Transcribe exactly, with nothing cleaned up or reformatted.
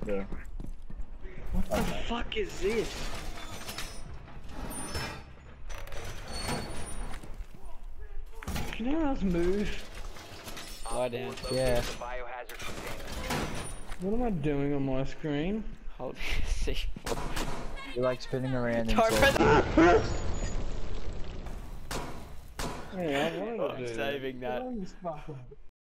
Yeah. What the okay. fuck is this? Can anyone else move? Lie down. Yeah. What am I doing on my screen? Hold C four. You like spinning around and Yeah, I wanted to I'm do saving that. that.